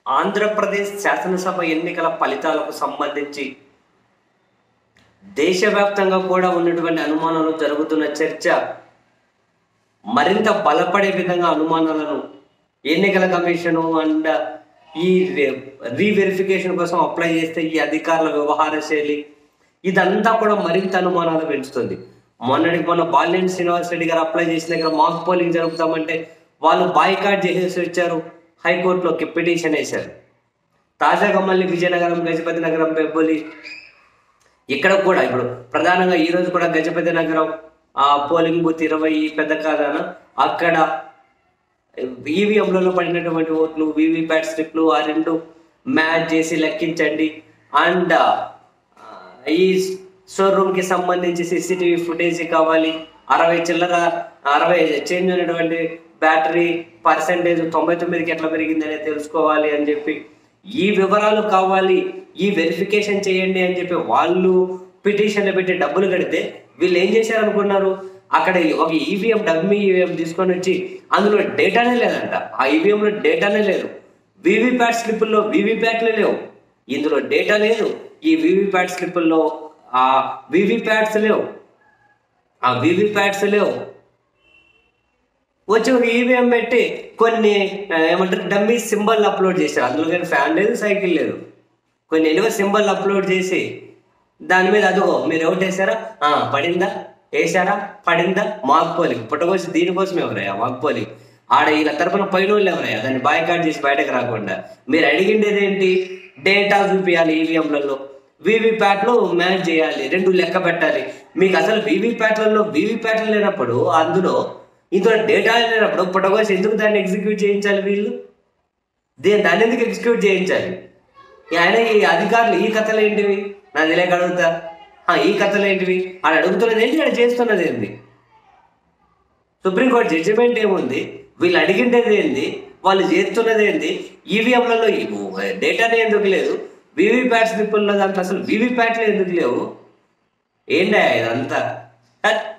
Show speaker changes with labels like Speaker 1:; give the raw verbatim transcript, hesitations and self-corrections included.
Speaker 1: ఆంధ్రప్రదేశ్ శాసనసభ ఎన్నికల ఫలితాలకు సంబంధించి దేశవ్యాప్తంగా కూడా ఉన్నటువంటి అనుమానాలు జరుగుతున్న చర్చ మరింత బలపడే విధంగా అనుమానాలను ఎన్నికల కమిషను అండ్ ఈ రీవెరిఫికేషన్ కోసం అప్లై చేస్తే ఈ అధికారుల వ్యవహార శైలి ఇదంతా కూడా మరింత అనుమానాలు పెంచుతుంది. మొన్నటికి మొన్న బాలినేని శ్రీనివాస్ రెడ్డి గారు అప్లై చేసిన దగ్గర మాక్ పోలింగ్ జరుపుతామంటే వాళ్ళు బాయ్కాట్ చేసేసి వచ్చారు, హైకోర్టులోకి పిటిషన్ వేశారు. తాజాగా మళ్ళీ విజయనగరం, గజపతి నగరం, బెబ్బులి ఇక్కడ కూడా ఇప్పుడు ప్రధానంగా ఈ రోజు కూడా గజపతి నగరం ఆ పోలింగ్ బూత్ ఇరవై పెద్ద కాదాన అక్కడ ఈవీఎంలలో పడినటువంటి ఓట్లు, వీవీప్యాట్ స్లిప్లు ఆ రెండు మ్యాచ్ చేసి లెక్కించండి అండ్ ఈ స్టోర్ రూమ్ కి సంబంధించి సీసీటీవీ ఫుటేజ్ కావాలి, అరవై చిల్లర అరవై చేంజ్ అయినటువంటి బ్యాటరీ పర్సెంటేజ్ తొంభై తొమ్మిదికి ఎట్లా పెరిగింది అనేది తెలుసుకోవాలి అని చెప్పి ఈ వివరాలు కావాలి, ఈ వెరిఫికేషన్ చేయండి అని చెప్పి వాళ్ళు పిటిషన్లు పెట్టి డబ్బులు కడితే వీళ్ళు ఏం చేశారు అనుకున్నారు, అక్కడ ఒక ఈవీఎం డమ్మీ ఈవీఎం తీసుకొని వచ్చి అందులో డేటానే లేదంట, ఆ ఈవీఎంలో డేటానే లేదు, వీవీప్యాట్ స్లిప్పుల్లో వీవీప్యాట్లే లేవు, ఇందులో డేటా లేదు, ఈ వీవీప్యాట్ స్లిప్పుల్లో ఆ వీవీప్యాట్స్ లేవు, ఆ వీవీప్యాట్స్ లేవు, వచ్చి ఒక ఈవీఎం పెట్టి కొన్ని ఏమంటారు డమ్మీ సింబల్ అప్లోడ్ చేశారు. అందులో కానీ ఫ్యాన్ లేదు, సైకిల్ లేదు, కొన్ని ఎలువ సింబల్ అప్లోడ్ చేసి దాని మీద అదిగో మీరు ఎవరు వేసారా పడిందా, వేసారా పడిందా, మాక్ పోలింగ్ పుట్టకోసి దీనికోసం ఎవరయ్యా మాక్ పోలింగ్, ఆడ ఇలా తరపున పైన వాళ్ళు ఎవరయ్యా దాన్ని బాయ్కాట్ చేసి బయటకు రాకుండా మీరు అడిగిండేది ఏంటి, డేటా చూపించాలి, ఈవీఎంలలో వీవీప్యాట్లు మ్యాచ్ చేయాలి, రెండు లెక్క పెట్టాలి. మీకు అసలు వీవీప్యాట్లలో వీవీప్యాట్లు లేనప్పుడు అందులో ఇందులో డేటా లేనప్పుడు పుట్టకోసి ఎందుకు దాన్ని ఎగ్జిక్యూట్ చేయించాలి, వీళ్ళు దీన్ని దాన్ని ఎందుకు ఎగ్జిక్యూట్ చేయించాలి, ఆయన ఈ అధికారులు ఈ కథలు ఏంటివి నాకు తెలియక అడుగుతా, ఈ కథలు ఏంటివి ఆడ అడుగుతున్నది ఏంటి, ఆడ చేస్తున్నది ఏంటి, సుప్రీంకోర్టు జడ్జిమెంట్ ఏముంది, వీళ్ళు అడిగిండేది ఏంది, వాళ్ళు చేస్తున్నది ఏంది, ఈవీఎంలలో డేటానే ఎందుకు లేదు, వీవీప్యాట్ స్లిప్పుల్లో దాంట్లో అసలు వీవీప్యాట్లు ఎందుకు లేవు, ఏంటి ఇదంతా.